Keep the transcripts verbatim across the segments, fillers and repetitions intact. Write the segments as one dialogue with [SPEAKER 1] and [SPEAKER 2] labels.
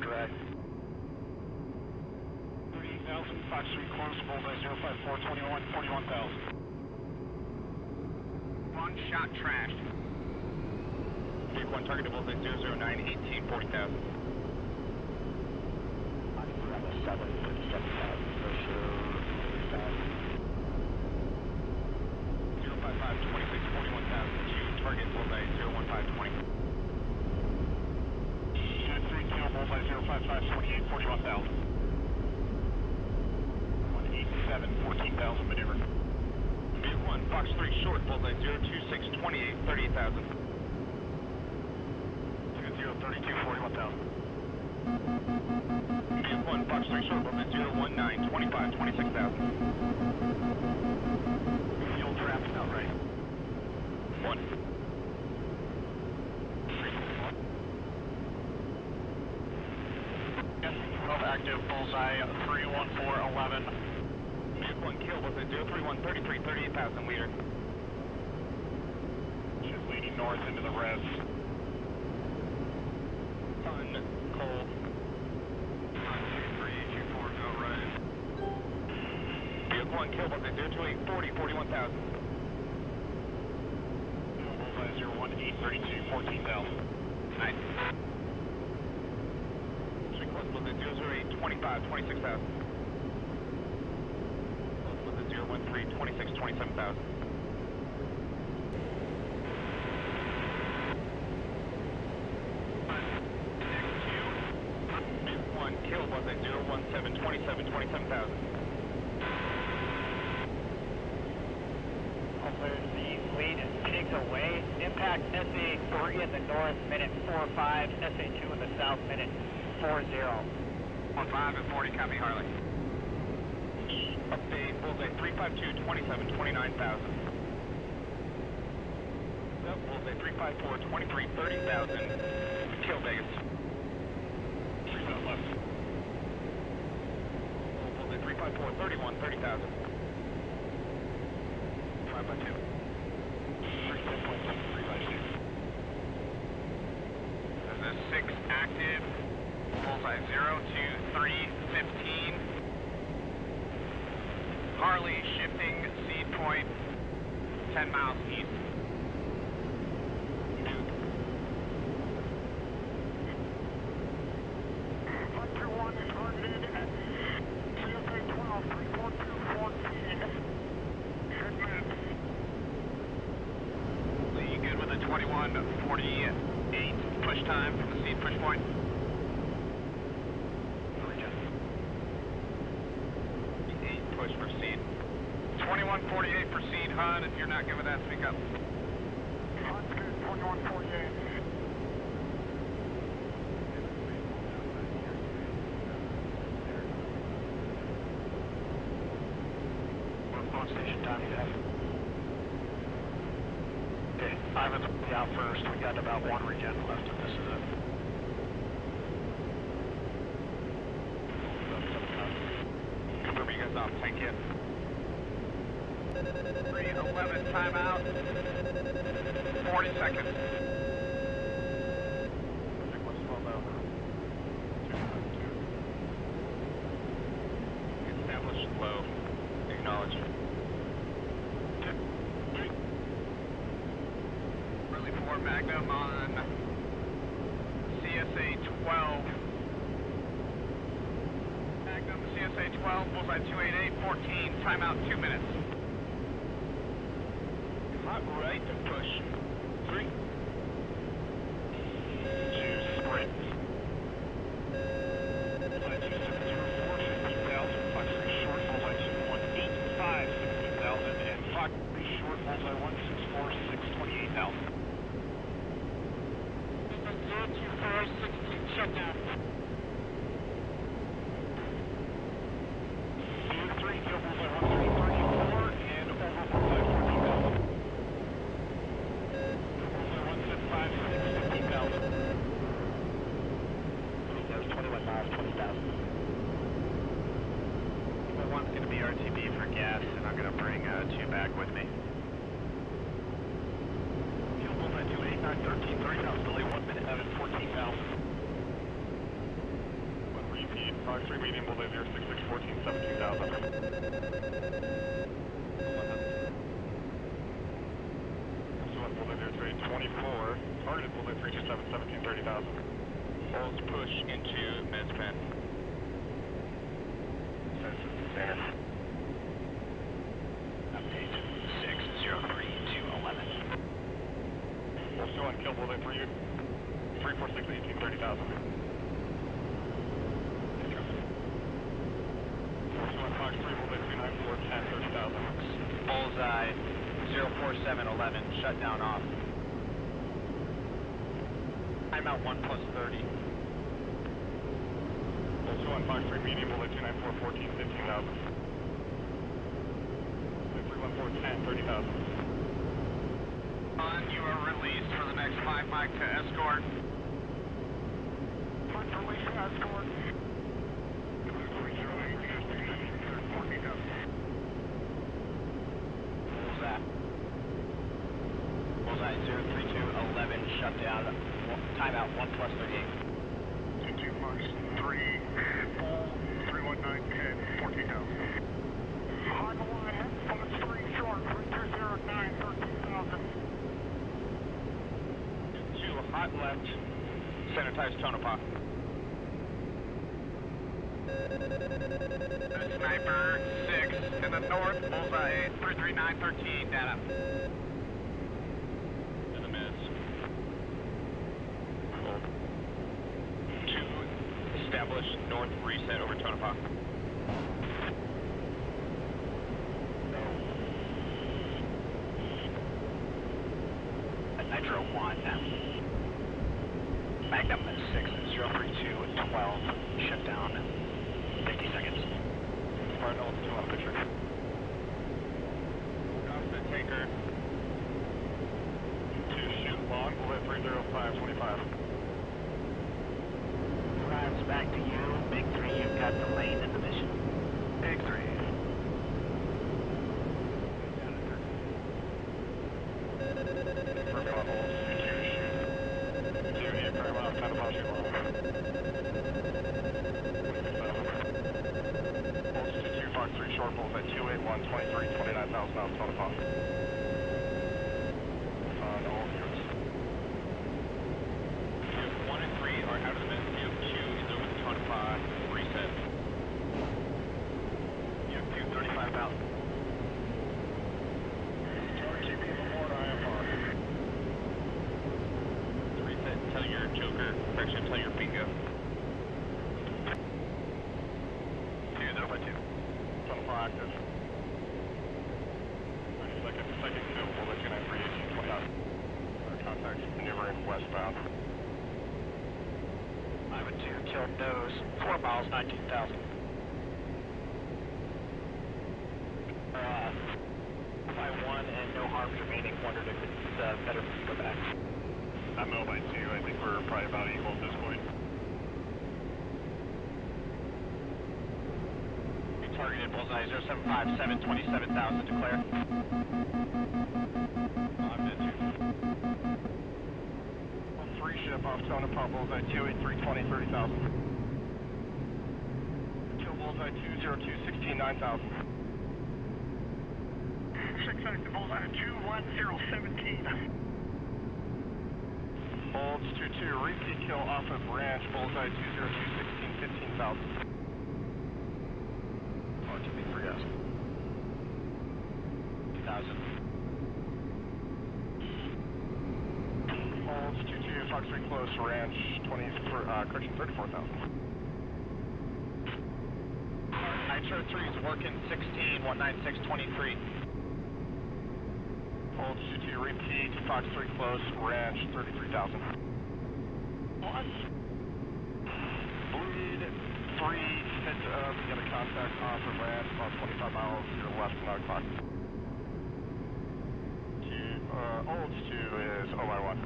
[SPEAKER 1] track.
[SPEAKER 2] thirty-eight thousand, Fox three close, bullseye zero five four, twenty-one, forty-one thousand.
[SPEAKER 3] One shot trashed.
[SPEAKER 4] Big one, target to bullseye zero zero nine, eighteen, forty thousand.
[SPEAKER 1] Bravo seven, fifty-seven thousand, pressure forty-five.
[SPEAKER 4] zero five five, twenty-six, forty-one thousand, two, target bullseye zero one five, twenty.
[SPEAKER 2] Unit three, kill, bullseye zero five five, twenty-eight, forty-one thousand. one eighty-seven, fourteen thousand, maneuver.
[SPEAKER 4] Big one, Fox three short, bullseye zero two six, twenty-eight, thirty-eight thousand.
[SPEAKER 2] zero thirty-two, forty-one thousand.
[SPEAKER 4] Big one, Fox three short, bullseye zero one nine, twenty-five, twenty-six thousand.
[SPEAKER 2] Fuel traffic out right.
[SPEAKER 4] One.
[SPEAKER 2] twelve active, bullseye three one four, eleven.
[SPEAKER 4] Big one, kill, bullseye zero three one, thirty-three, thirty-eight thousand, leader.
[SPEAKER 2] Ship leading north into the res.
[SPEAKER 4] Sun, cold.
[SPEAKER 2] three two four, go right.
[SPEAKER 4] Big one, kill, bullseye zero two eight, forty, forty-one thousand.
[SPEAKER 2] Bullseye zero one eight, thirty-two, fourteen thousand.
[SPEAKER 4] Nice. Close bullseye zero zero eight, twenty-five, twenty-six thousand. Close bullseye zero one three, twenty-six, twenty-seven thousand. Big one, kill, bullseye zero one seven, twenty-seven, twenty-seven thousand.
[SPEAKER 3] The lead takes away. Impact S A three in the north, minute four five. S A two in the south, minute four zero.
[SPEAKER 4] one five and forty, copy Harley. Update, bullseye three five two, twenty-seven, twenty-nine thousand. Yep, bullseye three five four, twenty-three, thirty thousand. Kill Vegas.
[SPEAKER 2] Three dot left.
[SPEAKER 4] Bullseye three five four, thirty-one, thirty thousand. five by two.
[SPEAKER 2] Three ten point seven, three by two.
[SPEAKER 4] There's a six active. Bullseye zero two three, fifteen. Harley shifting seed point ten miles east.
[SPEAKER 2] one two one targeted at C F A twelve, three four two, fourteen. Good man.
[SPEAKER 4] Lee, you good with a twenty-one forty-eight push time from the seed push point? Push for seed. twenty-one forty-eight for seed, H U D. If you're not good with that, speak up.
[SPEAKER 2] Hunt's good, twenty-one forty-eight. What station time you have? Okay, Ivan's out first. We got about one regen left, and this is it.
[SPEAKER 4] Confirm you guys off tank yet. three eleven timeout. forty seconds. Established low. Acknowledge. Really four Magnum on C S A twelve. Magnum C S A twelve, bullseye two eight eight, fourteen, timeout two minutes. Hot right to push. Three.
[SPEAKER 2] Two, sprint. Bullseye two seven zero four, fifteen thousand. Fox three short, bullseye two one eight five, sixteen thousand. And Fox three short, bullseye one six four six, twenty-eight thousand. zero two four, sixteen, shutdown. three, kill bullseye one three three four, and over bullseye fourteen thousand. Bullseye one seven five six, fifteen thousand. That was twenty-one miles, twenty thousand.
[SPEAKER 3] One's going to be R T B for gas, and I'm going to bring uh, two back with me.
[SPEAKER 2] Kill bullseye two eight nine, thirteen, thirty thousand, delay one minute, out at fourteen thousand. Fox three medium, Bullseye zero six six fourteen, seventeen thousand. Pursuant Bullseye zero two eight twenty-four, targeted Bullseye three two seven, seventeen, thirty thousand.
[SPEAKER 4] Holds push into Mezpan.
[SPEAKER 2] Center.
[SPEAKER 3] Update six zero three two eleven.
[SPEAKER 2] Pursuant kill Bullseye three three four six, eighteen, thirty thousand. Pursuant Fox three Bullseye two nine four, ten, thirty thousand.
[SPEAKER 3] Bullseye zero four seven eleven, shutdown off. Timeout one plus thirty.
[SPEAKER 2] Pursuant Fox three medium, Bullseye two nine four, fourteen, fifteen thousand. three one four, ten, thirty thousand.
[SPEAKER 4] On, you are released for the next five mic to escort.
[SPEAKER 2] Fox release to escort.
[SPEAKER 3] Bullseye. Bullseye zero three two eleven, shutdown. Timeout one plus thirty-eight.
[SPEAKER 2] two two Fox three, full, three one nine, ten, fourteen thousand. On the line, Fox three short, three two zero nine, thirteen thousand.
[SPEAKER 4] Two hot left, sanitize Tonopah. Sniper six in the north, Bullseye three three nine thirteen, data. In the miss. Hold. Two, establish north reset over Tonopah.
[SPEAKER 3] Nitro one. Magnum six zero three two twelve, shutdown. fifty seconds.
[SPEAKER 2] Spartan Old two on picture.
[SPEAKER 4] Off the tanker.
[SPEAKER 2] Two shoot long, Bullseye three zero five, twenty-five.
[SPEAKER 3] Drives back to you. Big three, you've got the lane in the mission. Big three.
[SPEAKER 2] For potholes, two shoot. Two near Paramount, kind of off shoot long. Pulse two two Fox three short, Bullseye two eight one, twenty-three, twenty-nine thousand out, Tonopah. On all units.
[SPEAKER 4] Field one and three are out of the miss. Field two is over the Tonopah reset.
[SPEAKER 2] Unit two, thirty-five thousand. Charlie G P Memorial I F R.
[SPEAKER 4] Reset, tell your Joker, correction, tell your bingo.
[SPEAKER 2] Two zero by two. Tonopah active. Second, second kill, Bullseye two nine three, eighteen, twenty thousand. Contacts maneuvering westbound.
[SPEAKER 3] I would two, kill nose, four miles, nineteen thousand. Uh, by one and no harms remaining, wondered if it's uh, better for you to go back.
[SPEAKER 2] I'm O by two, I think we're probably about equal at this point.
[SPEAKER 3] Targeted Bullseye zero seven five seven, twenty-seven thousand, declare.
[SPEAKER 2] I'm dead two. Three ship off Tonopah, Bullseye two eight three, twenty, thirty thousand. Kill Bullseye two zero two, sixteen, nine thousand. Six active Bullseye two one zero, seventeen. Holds two two, repeat kill off of Ranch, Bullseye two zero two, sixteen, fifteen thousand.
[SPEAKER 3] R T B three thousand. two thousand.
[SPEAKER 2] Holds two two, Fox three close, Ranch, twenty, uh, correction, thirty-four thousand.
[SPEAKER 3] Nitro three is working sixteen, one nine six, twenty-three.
[SPEAKER 2] Holds two two, repeat, Fox three close, Ranch, thirty-three thousand. What? Bleed three, heads up, get a contact off of Ranch, about twenty-five miles to the west of nine o'clock. Two, uh, Olds two is O I one.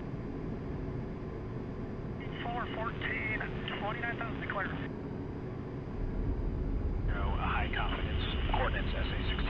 [SPEAKER 2] four fourteen, twenty-nine thousand declared.
[SPEAKER 3] No, high confidence, coordinates S A six